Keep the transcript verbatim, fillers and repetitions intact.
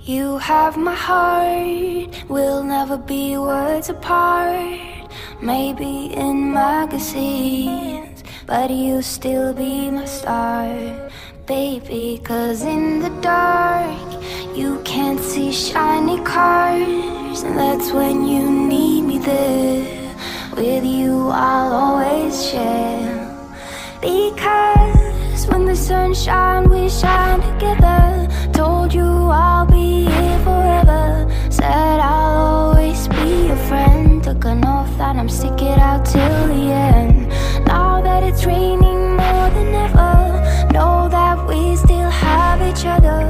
You have my heart, we'll never be words apart. Maybe in magazines, but you still be my star, baby. Cause in the dark, you can't see shiny cars, and that's when you need me there. With you I'll always share. Because when the sun shines, we shine together. Told you I'll be here forever. Said I'll always be your friend. Took an oath that I'm stick it out till the end. Now that it's raining more than ever, know that we still have each other.